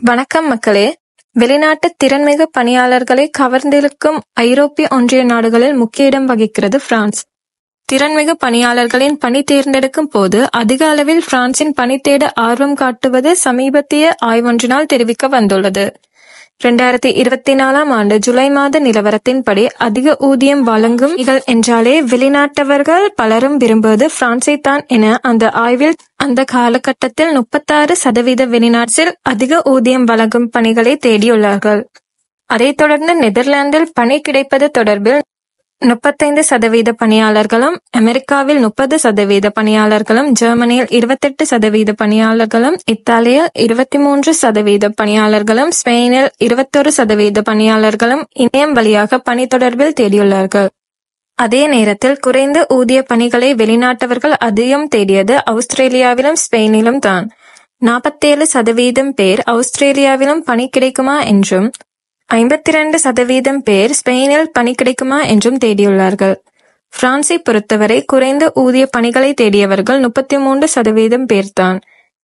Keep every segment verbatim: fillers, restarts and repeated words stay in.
வணக்கம் மக்களே. வெளிநாட்டு திறன்மிகு பணியாளர்களை கவர்ந்திழுக்கும் ஐரோப்பிய ஒன்றிய நாடுகளில் முக்கிய இடம் வகிக்கிறது பிரான்ஸ். திறன்மிகு பணியாளர்களின் பணி தேர்ந்தெடுக்கும் போது அதிக அளவில் பிரான்சின் பணி தேட ஆர்வம் காட்டுவது சமீபத்திய ஆய்வொன்றினால் தெரிவிக்க வந்துள்ளது. இரண்டாயிரத்தி இருபத்தி நாலாம் ஆண்டு ஜூலை மாத நிலவரத்தின்படி அதிக ஊதியம் வழங்கும் பணிகள் என்றாலே வெளிநாட்டவர்கள் பலரும் விரும்புவது பிரான்சை தான் என அந்த ஆய்வில் அந்த காலகட்டத்தில் முப்பத்தாறு சதவீத வெளிநாட்டில் அதிக ஊதியம் வழங்கும் பணிகளை தேடியுள்ளார்கள். அதைத் தொடர்ந்து நெதர்லாந்தில் பணி கிடைப்பது தொடர்பில் முப்பத்தைந்து சதவீத பணியாளர்களும், அமெரிக்காவில் முப்பது சதவீத பணியாளர்களும், ஜெர்மனியில் இருபத்தெட்டு சதவீத பணியாளர்களும், இத்தாலியில் இருபத்தி மூன்று சதவீத பணியாளர்களும், ஸ்பெயினில் இருபத்தொரு சதவீத பணியாளர்களும் இணையம் வழியாக பணி தொடர்பில் தேடியுள்ளார்கள். அதே நேரத்தில் குறைந்த ஊதிய பணிகளை வெளிநாட்டவர்கள் அதிகம் தேடியது ஆஸ்திரேலியாவிலும் ஸ்பெயினிலும் தான். நாற்பத்தேழு சதவீதம் பேர் ஆஸ்திரேலியாவிலும் பணி கிடைக்குமா என்றும், ஐம்பத்தி இரண்டு சதவீதம் பேர் ஸ்பெயினில் பணி கிடைக்குமா என்றும் தேடியுள்ளார்கள். பிரான்சை பொறுத்தவரை குறைந்த ஊதிய பணிகளை தேடியவர்கள் முப்பத்தி மூன்று சதவீதம் பேர்தான்.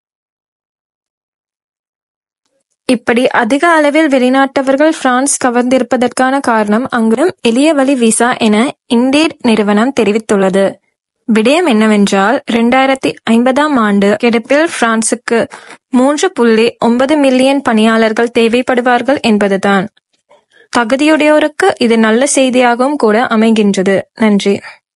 இப்படி அதிக அளவில் வெளிநாட்டவர்கள் பிரான்ஸ் கவர்ந்திருப்பதற்கான காரணம் அங்கு எளிய வழி விசா என இண்டீட் நிறுவனம் தெரிவித்துள்ளது. விடயம் என்னவென்றால், இரண்டாயிரத்தி ஐம்பதாம் ஆண்டு கெடுப்பில் பிரான்சுக்கு மூன்று புள்ளி ஒன்பது மில்லியன் பணியாளர்கள் தேவைப்படுவார்கள் என்பதுதான். தகுதியுடையோருக்கு இது நல்ல செய்தியாகவும் கூட அமைகின்றது. நன்றி.